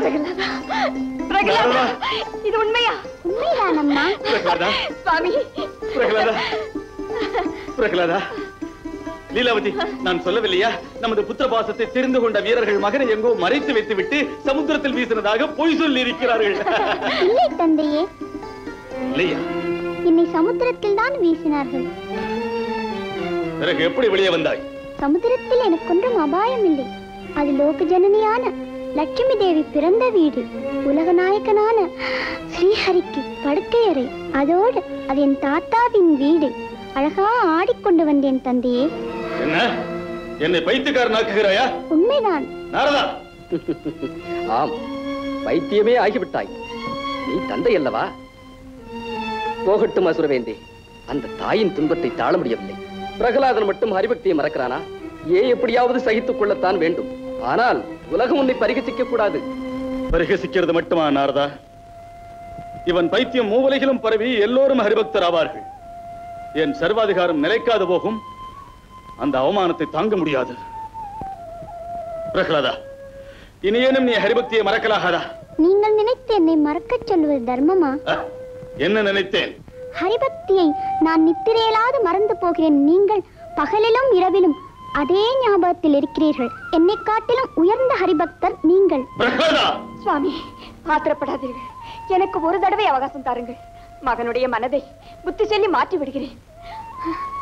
இது உண்மையா? உண்மைதானம்மா. சுவாமி பிரகலாதா, லீலாவதி, நான் சொல்லவில்லையா, நமது புத்திர பாசத்தை தெரிந்து கொண்ட வீரர்கள் மகனை எங்கோ மறைத்து வைத்துவிட்டு சமுத்திரத்தில் வீசினதாக பொய் சொல்லி இருக்கிறார்கள். இல்லை தந்தையே. இல்லையா? என்னை சமுத்திரத்தில் தான் வீசினார்கள். பிறகு எப்படி வெளியே வந்தாய்? சமுத்திரத்தில் எனக்கு ஒன்றும் அபாயம் இல்லை. அது லோக ஜனனியான லட்சுமி தேவி பிறந்த வீடு. உலக நாயகனான ஸ்ரீஹரிக்கு படுக்கையறை. அதோடு அது என் தாத்தாவின் வீடு. அழகா ஆடிக்கொண்டு வந்தேன் தந்தையே. என்ன, என்னை பைத்தியக்காரனாக்குகிறாயா? உண்மைதான். நாரதா. ஆம், பைத்தியமே ஆகிவிட்டாய். நீ தந்தை அல்லவா? போகட்டும் அசுரவேந்தே, அந்த தாயின் துன்பத்தை தாழ முடியவில்லை. பிரகலாதன் மட்டும் ஹரிபக்தியை மறக்கிறானா? எப்படியாவது சகித்துக் கொள்ளத்தான் வேண்டும். ஆனால் உலகம் உன்னை பரிகசிக்க கூடாது. பரிகசிக்கிறது மட்டுமா நாரதா? இவன் பைத்தியம் மூவலைகளும் பரவி எல்லோரும் ஹரிபக்தர் ஆவார்கள். என் சர்வாதிகாரம் நிலைக்காது போகும். அந்த அவமானத்தை தாங்க முடியாது. பிரகலாதா, இனியேனும் நீ ஹரிபக்தியை மறக்கலாகாதா? நீங்கள் நினைத்து என்னை மறக்கச் சொல்வது தர்மமா? என்ன நினைத்தேன்? ஹரிபக்தியை நான் நித்திரையிலாது மறந்து போகிறேன். நீங்கள் பகலிலும் இரவிலும் அதே ஞாபகத்தில் இருக்கிறீர்கள். என்னை காட்டிலும் உயர்ந்த ஹரிபக்தர் நீங்கள். சுவாமி, ஆத்திரப்படாதீர்கள். எனக்கு ஒரு தடவை அவகாசம் தாருங்கள். மகனுடைய மனதை புத்தி சொல்லி மாற்றி விடுகிறேன்.